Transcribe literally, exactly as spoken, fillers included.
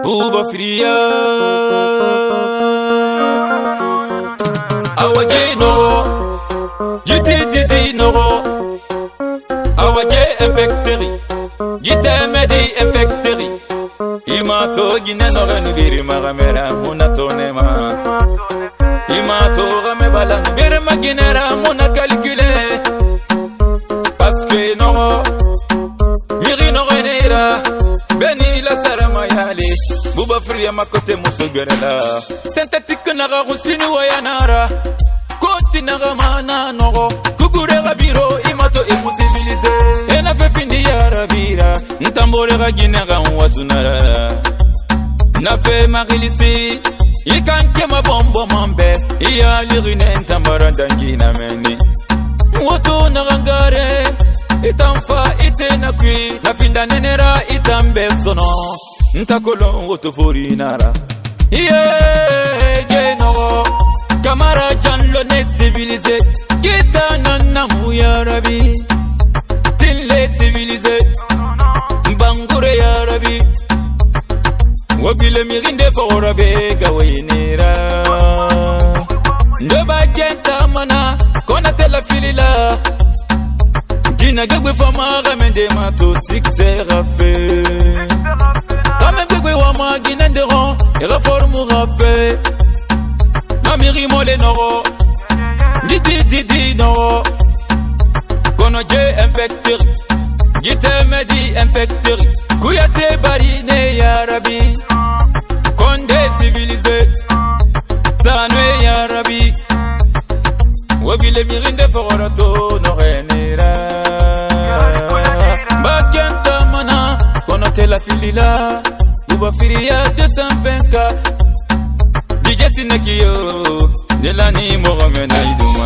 Bouba Fria Awaje no Jiti didi no Awaje infecteri Jite medi infecteri Imato gine no renubiri magamera munatonema Imato game balan bir maginera muna calcule Parce que no Miri no renera Beni la sarama yale Bouba Fria makote musugerela Synthétique naga rusini wayanara Koti naga mana nogo Kugure gabiro imato imusibilize Ena fe findi ya rabira Ntambore gagine ga wasunara Na fe marilisi Ikanke mabombo mambe Iya lirine ntambara dangina meni Woto nagangare Itamfa ite nakwi Na finda nenera itambe sono Ntakolo woto fori nara Iye jeno Kamara janlo ne civilisé Kita nanamu ya rabi Tille civilisé Bangure ya rabi Wabile mirinde fora bega wainira Ndoba jenta mana Kona tela filila Gina gagwe fama gamende mato succès rafé Kame gagwe wama gina nderon Era formu rafé Namiri mole noro Didi didi noro Kono je infecteur Gite medi infecteur Kuyate barine ya rabi Konde civilisé Tanwe ya rabi Wabile mirinde forato no renera Bakenta mana Kono tela filila Bouba Fria deux cent vingt K D J Sinekiyo Delani Mohamed Aïdou